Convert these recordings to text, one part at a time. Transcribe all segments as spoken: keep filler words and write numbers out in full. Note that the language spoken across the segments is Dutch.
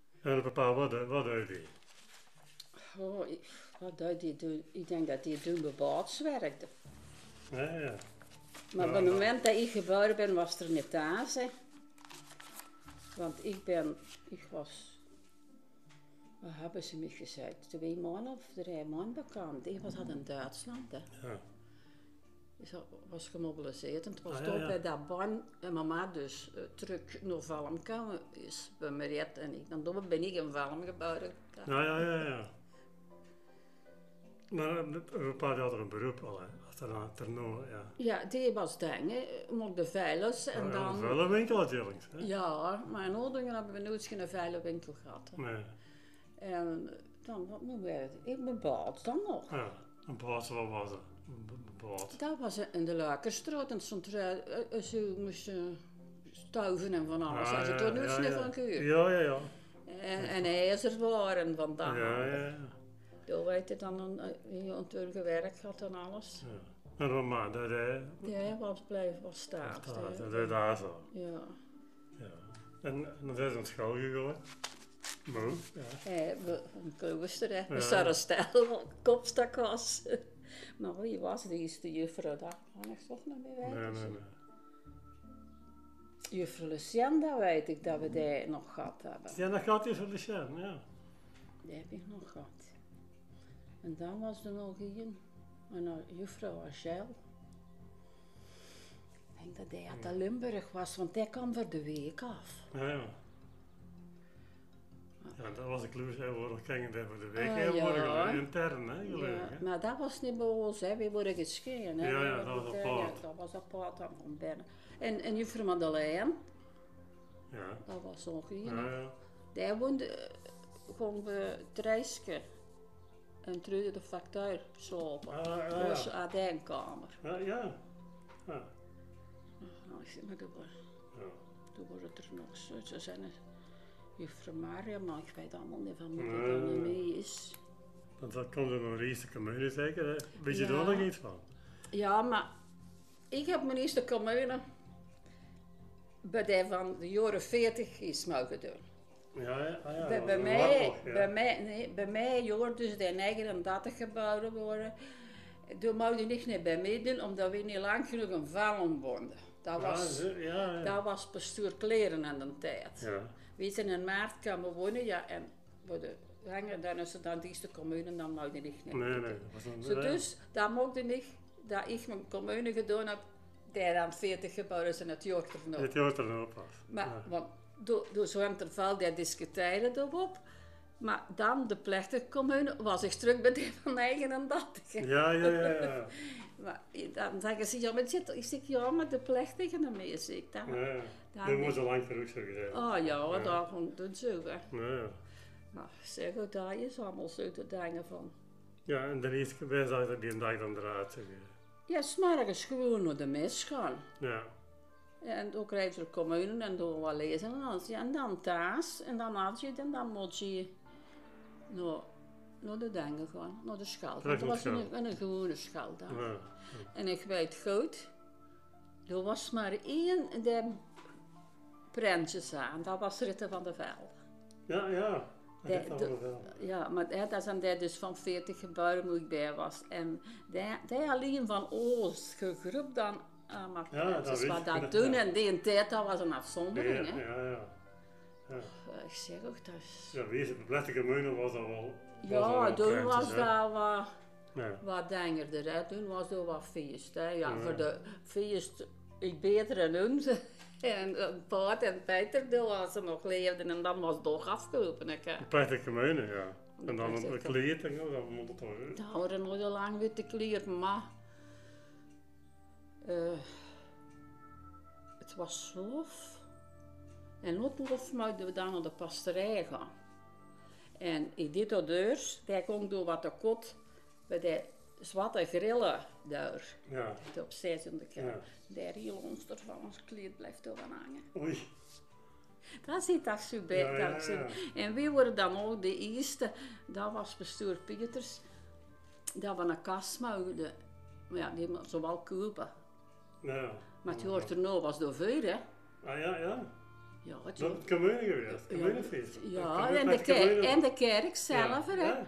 En papa, wat, wat deed hij? Oh, ik, wat deed hij doen? Ik denk dat hij toen bij Baats werkte. Ja, ja. Maar Ja, op het nou. moment dat ik geboren ben, was er niet thuis. Hè. Want ik ben, ik was, wat hebben ze me gezegd? Twee maanden of drie maanden bekend. Ik was uit in Duitsland. Hè. Ja. Ik was gemobiliseerd en het was Ah, toch ja, ja. bij dat baan en mama dus uh, terug naar Valm kwam, is bij Mariette en ik. Dan ben ik in Valm geboren. Ja, ja, ja, ja. Maar papa had er een beroep al, hè? Achterna, terno, ja. Ja, die was dingen, mocht de veilers en Ja, dan... wel een winkel natuurlijk, hè? Ja, maar in Oudingen hebben we nooit geen veilerwinkel gehad. Hè. Nee. En dan, wat moet ik? Ik ben baat dan nog. Ja, een baas, wat was het? Een baas. Dat was in de Luikerstraat en stond er, uh, ze moesten stuiven en van alles. Ah, Als het ja, er nooit ja, sneeuw ja. van keur. Ja, ja, ja. En, en ijzer waren van dat. Ja, ja, ja. Toen weet je dan een, een ontuurlijke werk gehad en alles. Ja. En mama, dat hij... Ja, was blijven, was staat. Dat, dat is daar zo. Ja. Ja. En, en dan is hij naar school gegaan. Moe, ja. Ja, we, een klooster, hè. We Ja. zaten stel, kopstak was. Maar wie was die eerste juffrouw? Daar kan ik toch nog mee weten. Nee, nee, nee. Juffrouw Lucienne, weet ik dat we die nog gehad hebben. Ja, dat gaat hij voor de scherm, ja. Die heb ik nog gehad. En dan was er nog een, een juffrouw Achel. Ik denk dat die uit de Limburg was, want die kwam voor de week af. Ja, ja. Ja, dat was de klus, hè, we worden gingen voor de week, Ah, hè, we ja. worden gelukkig intern, hè, gelukkig, Ja, hè. maar dat was niet bij ons, hè. We worden gescheiden. Hè. Ja, ja, We dat was worden- apart. Ja, dat was apart dan van binnen. En, en juffrouw Madeleine, Ja, dat was nog een. ja, ja. Die woonde eh, gewoon bij Drijske. En trude de factuur slopen. Ah, ja, Dat was ja. aan die kamer. Ja, ja. Ja, Nou, ik zeg maar, toen ja. toen wordt het er nog zo. Ze zijn er juffrouw Maria, maar ik weet allemaal niet van wie Nee, dat dan nee, niet nee. mee is. Want dat komt er nog een eerste commune zeker, hè. Weet je Ja. daar nog iets van? Ja, maar ik heb mijn eerste commune bij die van de jaren veertig is mogen doen. Ja, ja, ah, ja. bij, dat bij, was een mij, oorlog, ja. bij mij, nee, bij mij, joh, dus die negenendertig gebouwd worden. Toen mocht je niet meer bij mij doen, omdat we niet lang genoeg in Vallen woonden. Dat Ja, was, zo- ja, ja. dat was bestuur kleren aan de tijd. Ja. We zijn in maart komen wonen, ja, en voor de hangen, dan is het dan die eerste commune, dan mocht je niet meer. Nee, nee, dat was een... Zo dus, dat mocht je niet, dat ik mijn commune gedaan heb, die dan veertig gebouwd is en het jaar erna. Het hoort er nog op af. Maar, Ja. want door, door zo'n interval, die discussiëren erop. Maar dan, de plechtige commune, was ik terug bij die van negenendertig. Ja, ja, ja, ja. Maar dan zeggen ze, ja, maar zit, ik zeg, ja, maar de plechtige ermee, zeg ik dan. Ja, ja. Dan Nu moet denk- ze lang terug zo gezegd. Oh ja, Ja. daar gewoon doen zo, hè. Ja, ja. Maar zeg, ook daar is allemaal zo te denken van. Ja, en de eerste wij zagen die een dag dan eruit. Zeg. Ja, s'morgens gewoon naar de mis gaan. Ja. En dan krijg je de commune en door wat lezen en alles. Ja, en dan thuis. En dan had je en dan moet je naar, naar de dingen gaan, naar de school. Terug Want dat naar was school. een, een gewone school dan. Ja. En ik weet goed, er was maar één die prentjes aan. Dat was Ritte van der Velde. Ja, ja. Dat Die- is de- toch wel. Ja, maar hè, dat is aan die dus van veertig gebouwen hoe ik bij was. En die, die alleen van Oost gegroeid dan aan mijn Ja, dat prentjes. weet Wat ik. dat toen en die tijd, dat was een afzondering. Ja, hè. ja, ja. Ja, Ik zeg ook, dat is... ja wie is het? De plechtige commune was dat wel. was dat Ja, wel toen prettig, was hè. dat wat, Ja. wat dengerder, hè. Toen was er wat feest, hè. Ja, Ja. voor de feest, ik beter en hun. En een Paat en Peter, toen was ze nog leefden en dan was het toch afgelopen, hè. De plechtige commune, ja. En dan plechtige- een kleed en zo, dat moet het toch uit. Dat waren nog heel lang witte kleren, maar... eh, het was slof. En Lottenhof mochten we dan naar de pasterij gaan. En ik deed dat deur, die kon door wat de kot bij de zwarte grillen daar. Ja. Op zes in de Ja. kerk. Daar heel ons van ons kleed blijft er van hangen. Oei. Dat zit dat zo bij. Ja, ja, dat zo. ja. En wie worden dan ook de eerste? Dat was bestuur Pieters. Dat we een kast mochten. Maar ja, die moesten ze wel kopen. Ja. Maar het jaar erna was door vuur, hè. Ah ja, ja. Ja, het Dat is het commune geweest, het communefeest. Ja, en de, kerk, en de kerk zelf, ja, hè.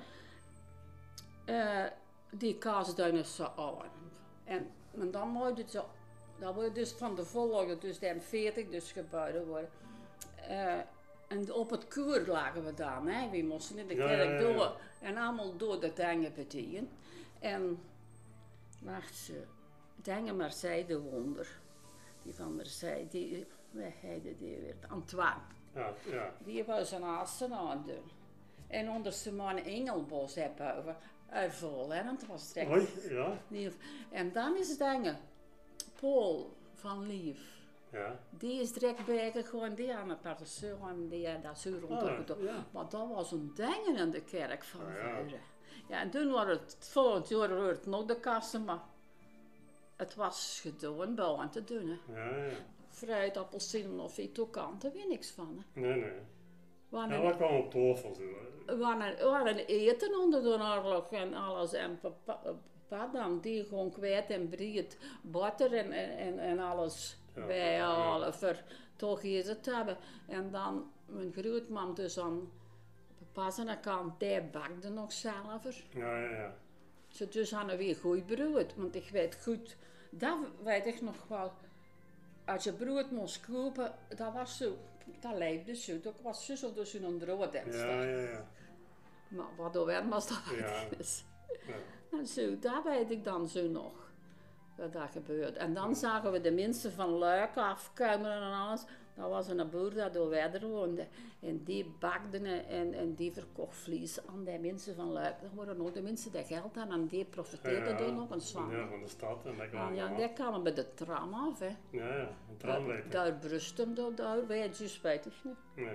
ja. Uh, die kaasduin is zo oud. En, en dan moet het zo, dat wordt dus van de volgende, dus dan veertig dus gebouwd worden. Uh, en op het koer lagen we dan, hè. We moesten in de Ja, kerk ja, ja, door ja. en allemaal door de dingen betien. En, wacht ze, dingen maar zij de wonder. Die van der zij, die, wij heiden die weer, Antoine. Ja, ja. Die was zijn haasten aan doen. En onder zijn man Engelbos hebben over. Uit vol, hè, want het was direct. Hoi, ja. Niet, en dan is het dingen. Paul van Lief. Ja. Die is direct bijgegaan, die aan het partisseur en die had dat zo rond. Ah, ja. Maar dat was een ding in de kerk van Ah, ja. Vuren. Ja, en toen was het volgend jaar werd nog de kassen, maar het was gedaan, bouwen te doen. Hè. Ja, ja. Fruit, appelsinen of iets ook aan, daar weet niks van. Hè. Nee, nee. Wanneer, Ja, dat kwam op tafel zo. we waren eten onder de oorlog en alles. En papa, papa dan, die gewoon kwijt en briet, boter en, en, en alles Ja, bijhalen ja. voor toch eten te hebben. En dan mijn grootman dus aan papa zijn kant, die bakte nog zelf. Ja, ja, ja. Ze dus hadden weer goed brood, want ik weet goed, dat weet ik nog wel. Als je brood moest kopen, dat was zo, dat leefde zo. Dat was zo zo dus een drood. Ja, ja, ja. Maar wat er werd was dat Ja. is. Ja. En zo, daar weet ik dan zo nog. Dat dat gebeurt. En dan zagen we de mensen van Luik afkomen en alles. Dat was een boer dat door verder woonde. En die bakte en, en die verkocht vlees aan die mensen van Luik. Dat waren ook de mensen die geld hadden en die profiteerden Ja, er nog een zwaar. Ja, van de stad en dat Ja, kwam ja, ja, die kwamen bij de tram af. Hè. ja, ja, een tramleiding. Daar Brustem, daar, daar weet je spijtig niet. Nee.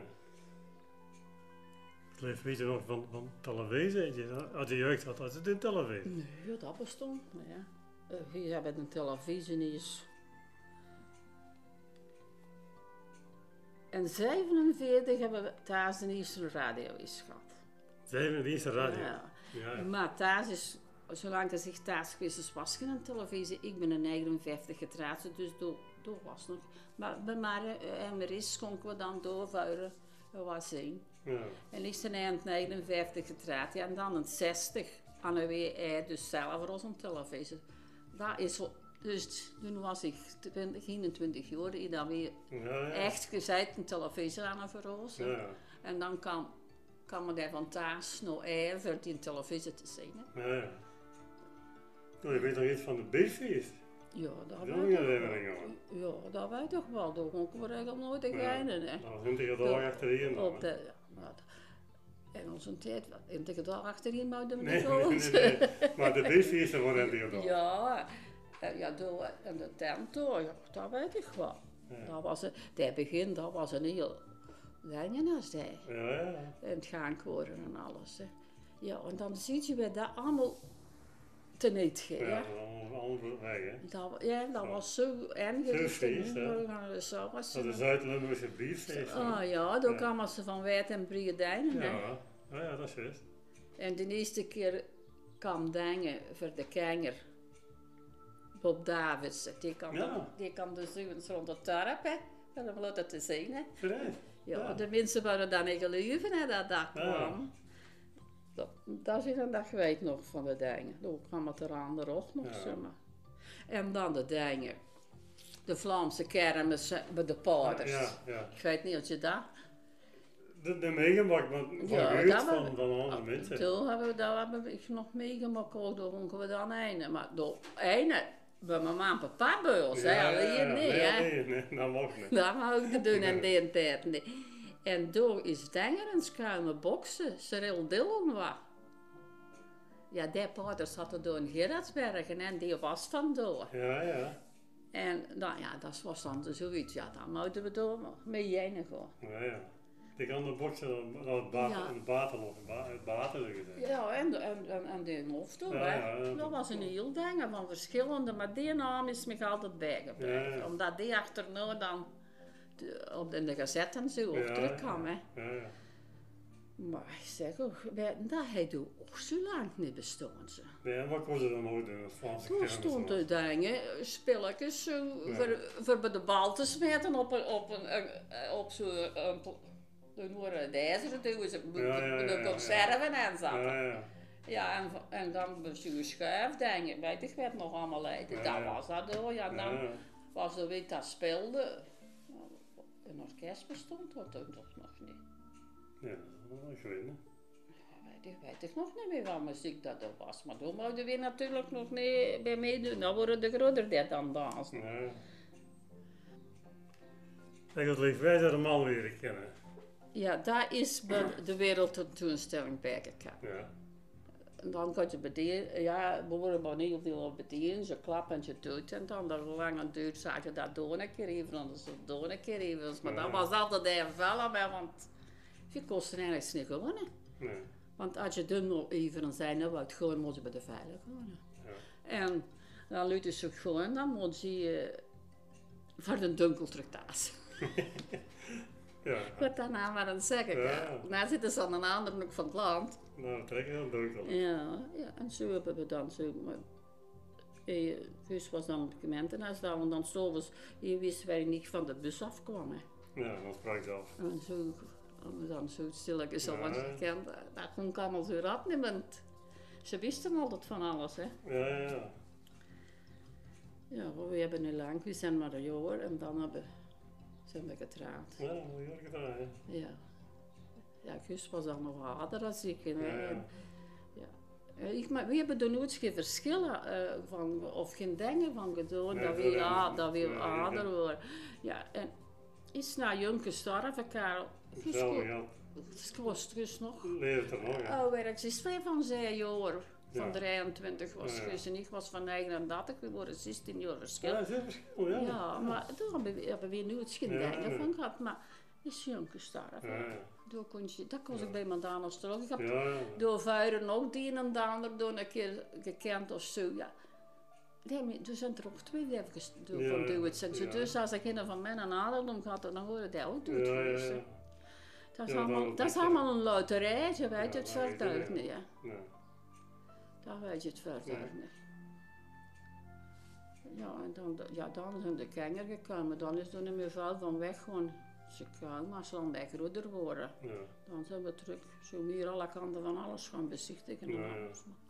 Ik leef weet je nog van, van televisie. Als je jeugd had, had het in televisie. Nee, dat bestond. Ja. Uh, hier hebben een televisie niet eens. En zevenenveertig hebben we thuis de eerste radio eens gehad. zevenenveertig radio. Ja. Ja, ja. Maar thuis is, zolang dat ik thuis geweest is, was geen televisie. Ik ben in negenenvijftig getrouwd, dus toen was nog. Maar bij mij en Maris schonken we dan doorvuren. Dat was één. Ja. En ik ben in negenenvijftig getrouwd, ja, en dan in zestig aan de W I, dus zelf als een televisie. Dat is zo, dus toen was ik twintig, eenentwintig jaar, ik dan weer Ja, ja. echt gezet een televisie aan het verrozen. Ja, En dan kan, kan men daar van thuis nog even die televisie te zien. Hè. ja, ja. Oh, je weet nog iets van de beestfeest? Ja, dat Dat is ook weet een ik herinnering wel. hoor. Ja, dat weet ik wel. Daar kon ik wel eigenlijk nooit Ja. tegen. Hè. Dat was twintig dagen achterin dan. Op de, ja, maar dat- in onze tijd, wat, in de dag achterin mouden we Nee, niet nee, gewoon. nee, nee. Maar de beestfeesten waren twintig dagen. Ja, eh, ja, door, en de tent door, ja, dat weet ik wel. Ja. Dat was een, dat begin, dat was een heel dingen als die. Ja, ja. En het gaan koren en alles. Hè. Ja, en dan zie je weer dat allemaal te niet gaan. Ja, Ja. dat was allemaal allemaal weg, hè. Dat, ja, dat Ja. was zo erg. Zo feest, hè. Zo was Dat is het. Zuid-Limburgse brieffeest. hè. Ah ja, daar Ja. kwamen ze van Wijd en Briedijnen. hè. Ja, ja, ja, dat is juist. En de eerste keer kwam dingen voor de kenger. Bob Davids, die kan, Ja. die kan dus eens rond het dorp, hè. En dan laat het te zien, hè. Verrijf. Ja, Ja. de mensen waren dan niet geloven, hè, dat dat Ja. kwam. Dat, dat is een dag weet nog van de dingen. Toen kwam het er aan de rug nog, Ja. zeg maar. En dan de dingen. De Vlaamse kermis eh, bij de paarders. Ja, ja. Ik weet niet of je dat... De, de meegemaakt van, van Ja, gehuurd dat van, we- van andere mensen. Toen hebben we, dat hebben we nog meegemaakt, ook door honken we dan een. Maar door ene, bij mijn ma en papa beus, hè, alleen niet, nee, hè. nee, nee, dat mag niet. Dat mag ik niet doen in die tijd niet. En door is Denger en schuime boksen, Cyril Dillon was. Ja, die paarders hadden door in Gerardsbergen en die was van door. Ja, ja. En nou ja, dat was dan zoiets, ja, dan moeten we door mee heen gaan. Ja, ja. Die kan de boksen naar het ba Ja. het baten of het, ba het baten gezegd. Ja, en, en, en, en die hoofd ook, Ja, hè. ja, ja. Dat was een heel ding van verschillende, maar die naam is me altijd bijgebleven. Ja, ja. Omdat die achterna dan de- op de, in de gazette en zo ook Ja, terugkwam, hè. Ja, ja. Maar ik zeg ook, wij- dat hij doet ook zo lang niet bestaan. Ze. Nee, en wat kon ze dan ook doen? Het Franse Toen kermis stond of- er dingen, spelletjes zo, Ja. voor, voor bij de bal te smeten op, een, op, een, een- op zo'n, een pl- toen waren deze, toen ze Ja, ja, ja, de ja, ja. conserven en zaten. Ja, ja. Ja, en, en dan bij zo'n schuif, denk ik, weet ik wat nog allemaal leiden. Ja, Dat ja. was dat door, ja, Ja, dan ja. was er weet dat speelde. Een orkest bestond dat toen toch nog niet. Ja, ik weet niet. Weet ik, weet ik nog niet meer wat muziek dat er was. Maar toen mochten we natuurlijk nog niet bij meedoen. Dan worden de groter dit dan dansen. Ja. Zeg het lief, wij zouden de man leren kennen. Ja, daar is bij de wereldtentoonstelling bijgekomen. Ja. En dan kan je bedienen, ja, we worden maar niet op die bedienen, ze klappen en je doet en dan de lange duur zag je dat door een keer even, dan is het door een keer even. Maar Ja. dat was altijd even wel aan mij, want je kost er eigenlijk niet gewonnen. Nee. Want als je dun nog even zijn, dan wou het gewoon moet je bij de veilig wonen. Ja. En dan luidt ze gewoon, dan moet je uh, voor de dunkel terug thuis. Ja. Ik word daarna maar aan het zeggen. Ja. Ja. Nou zitten ze aan een andere hoek van het land. Nou, trek je dan donker. Ja, ja, en zo hebben we dan zo. Maar, eh, Guus was dan op de gemeentehuis daar, en dan s'avonds, je wist waar je niet van de bus afkwam. Hè. Ja, dan sprak je af. En zo, en we dan zo stilletjes al Ja. wat gekend, dat kon ik allemaal zo rap niet, want ze wisten altijd van alles. Hè. Ja, ja, ja. Ja, we hebben nu lang, we zijn maar een jaar en dan hebben, zijn we getrouwd. Ja, dat moet je ook gedaan, hè. Ja. Ja, Guus was dan nog ouder dan ik. Hè. Ja, ja. En, ja. Eh, Ik, maar we hebben er nooit geen verschillen uh, van, of geen dingen van gedaan, Nee, dat we, dat ja, niet. dat we Nee, ouder nee. worden. Ja, en is na jong gestorven, Karel. Guus Zelfde, ja. was Guus nog. Leert er nog, ja. Oh, werk, ze is twee van zijn jaar. Van Ja. drieëntwintig was Ja, ja. Guus en ik was van negenendertig, we waren zestien jaar verschil. Ja, dat is een verschil, ja. Ja, maar toen hebben we, hebben we nooit geen Ja, dingen ja. van gehad, maar is jong gestorven. Ja, ja. Door kon je, dat kon Ja. ik bij mijn dames terug. Ik heb Ja, ja. door vuiren ook die en de ander door een keer gekend of zo. Ja. Nee, er zijn er ook twee die even door Ja, van doen. En ja. dus als ik een van mijn ouderdom had, dan hoorde hij ook doet Ja, ja, geweest. ja. hè. Dat is, Ja, allemaal, dat dat is weet je. allemaal een loterij, je weet Ja, het dat weet je, vertuig ja. niet. Hè. Nee. Dat weet je het vertuig Nee. niet. Ja, en dan, ja, dan zijn de kinderen gekomen. Dan is er niet meer veel van weg gewoon. Ze komen, als ze dan bij groter worden, Ja. dan zijn we terug zo meer alle kanten van alles gaan bezichtigen. en Ja, ja. alles.